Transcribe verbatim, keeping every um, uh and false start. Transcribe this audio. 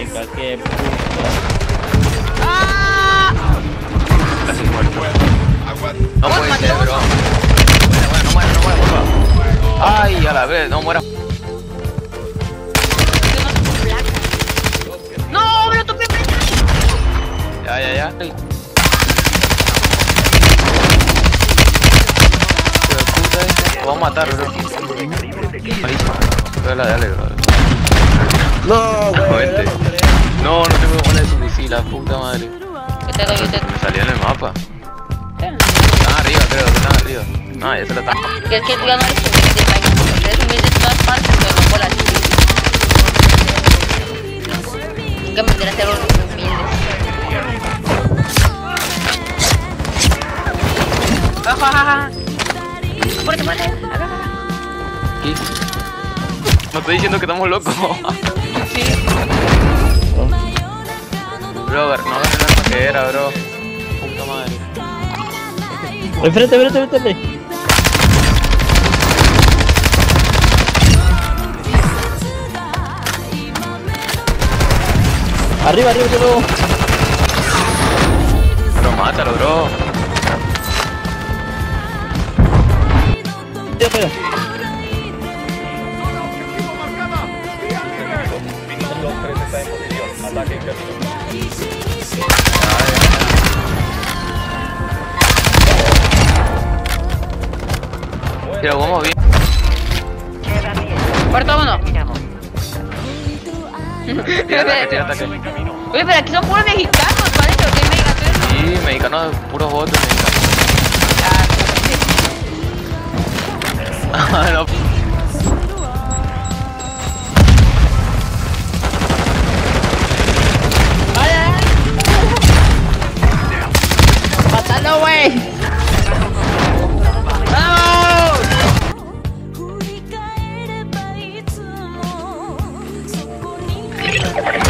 marica, qué puto. ¡Ah! Casi muerto. No Oh, puede mató ser, uno. bro. Bueno, bueno, no muera, no muera, por favor. Ay, a la vez, no muera. No, me lo topé. Ya, ya, ya. Lo vamos a matar, bro. Malísimo. Dale, dale, bro. No, güey. Vente. No, no tengo bola de su misil, la puta madre. Yo te doy, yo te Me salió en el mapa. Están arriba, creo, que están arriba. No, ya se la están. Que es que tú ya no eres humilde, Mike. Eres humilde en todas partes, pero no por las nunca me enteré a ser humilde. Ajá, ajá, ajá. Muerte, muerte. Acá, acá. ¿Qué? No estoy diciendo que estamos locos. Sí. Bro, no agarré la arma que era, bro. Puta madre. Enfrente, enfrente, enfrente. Arriba, arriba, bro. Bro, mátalo, bro. Tío, espera. Si lo jugamos bien. Muerto uno. Tira ataque, tira ataque. Oye, pero aquí son puros mexicanos, parece, ¿o qué mexicanos? Sí, mexicanos, puros votos mexicanos. Ah, no. ¡Mátalo, güey! ¡Vamos!